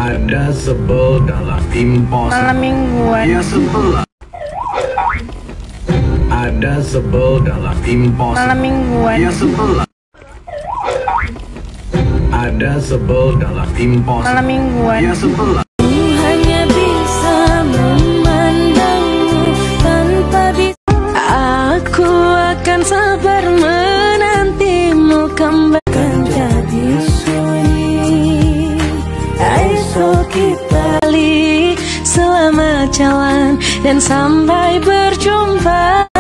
Ada sebel dalam impos. Malam mingguan. Ya sebel. Ada sebel dalam impos. Malam mingguan. Ya sebel. Ada sebel dalam impos. Malam mingguan. Ya sebel. Hanya bisa memandangmu tanpa bisa. Aku akan sabar menantimu kembali. Jadi sunyi. Esok kita li selamat jalan dan sampai berjumpa.